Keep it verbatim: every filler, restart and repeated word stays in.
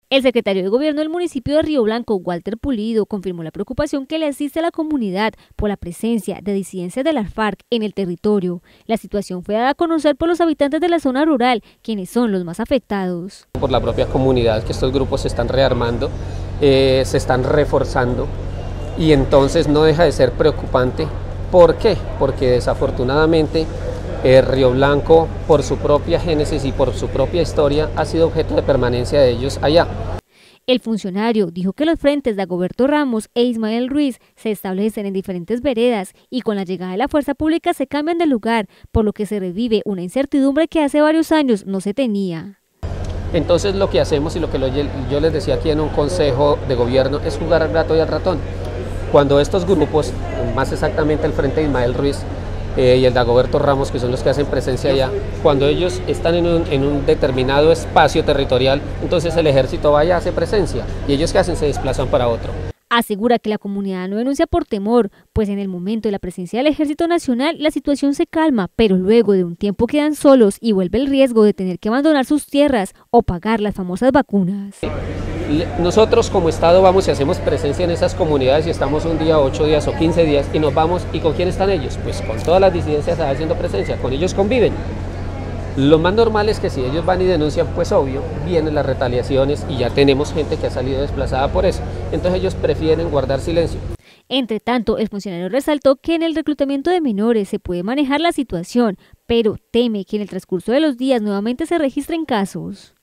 El secretario de Gobierno del municipio de Río Blanco, Walter Pulido, confirmó la preocupación que le asiste a la comunidad por la presencia de disidencias de las FARC en el territorio. La situación fue dada a conocer por los habitantes de la zona rural, quienes son los más afectados. Por la propia comunidad, que estos grupos se están rearmando, eh, se están reforzando, y entonces no deja de ser preocupante. ¿Por qué? Porque desafortunadamente Eh, Río Blanco, por su propia génesis y por su propia historia, ha sido objeto de permanencia de ellos allá. El funcionario dijo que los frentes de Dagoberto Ramos e Ismael Ruiz se establecen en diferentes veredas y con la llegada de la fuerza pública se cambian de lugar, por lo que se revive una incertidumbre que hace varios años no se tenía. Entonces lo que hacemos y lo que yo les decía aquí en un consejo de gobierno es jugar al gato y al ratón. Cuando estos grupos, más exactamente el frente de Ismael Ruiz, Eh, y el Dagoberto Ramos, que son los que hacen presencia allá, cuando ellos están en un, en un determinado espacio territorial, entonces el ejército va y hace presencia, y ellos que hacen se desplazan para otro. Asegura que la comunidad no denuncia por temor, pues en el momento de la presencia del Ejército Nacional la situación se calma, pero luego de un tiempo quedan solos y vuelve el riesgo de tener que abandonar sus tierras o pagar las famosas vacunas. Nosotros como Estado vamos y hacemos presencia en esas comunidades y estamos un día, ocho días o quince días y nos vamos. ¿Y con quién están ellos? Pues con todas las disidencias haciendo presencia, con ellos conviven. Lo más normal es que si ellos van y denuncian, pues obvio, vienen las retaliaciones y ya tenemos gente que ha salido desplazada por eso. Entonces ellos prefieren guardar silencio. Entre tanto, el funcionario resaltó que en el reclutamiento de menores se puede manejar la situación, pero teme que en el transcurso de los días nuevamente se registren casos.